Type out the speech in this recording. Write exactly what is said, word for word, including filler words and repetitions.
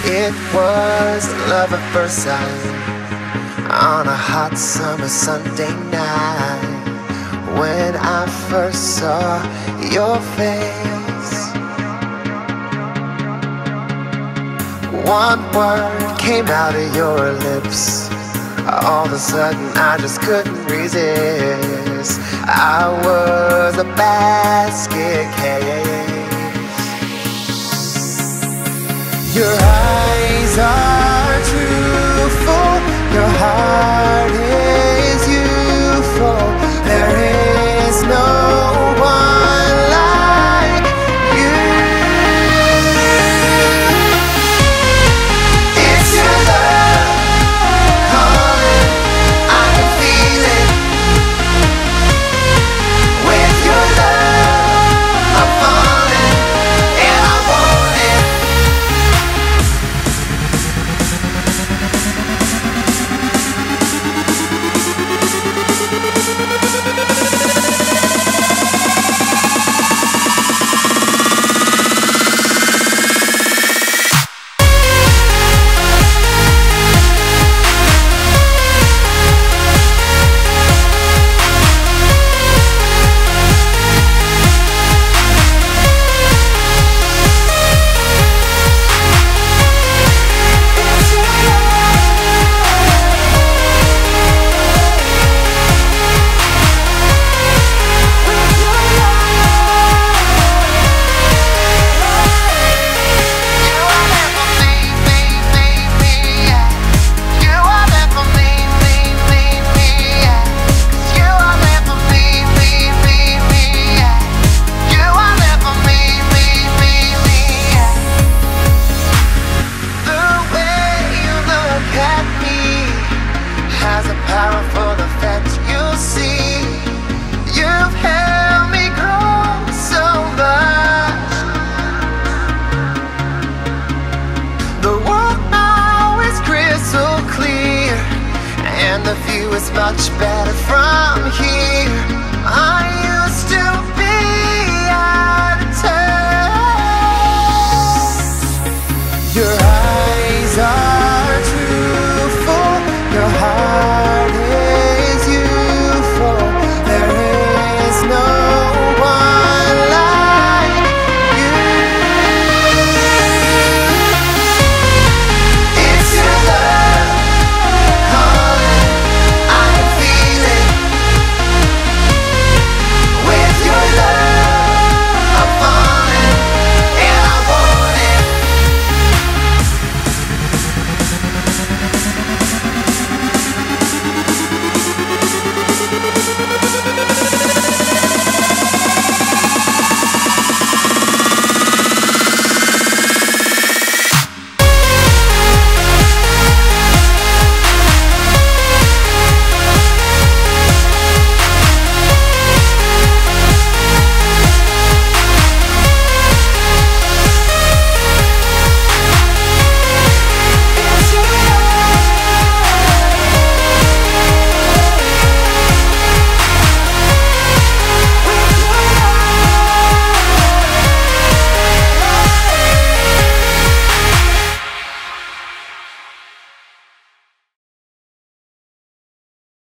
It was love at first sight on a hot summer Sunday night, when I first saw your face. One word came out of your lips, all of a sudden I just couldn't resist. I was a basket case. Your eyes are truthful, your heart is youthful. There is no one like you. It's your love calling, I can feel it. With your love I'm falling, and I want it. Powerful effect, you'll see. You've helped me grow so much. The world now is crystal clear, and the view is much better from here. I used to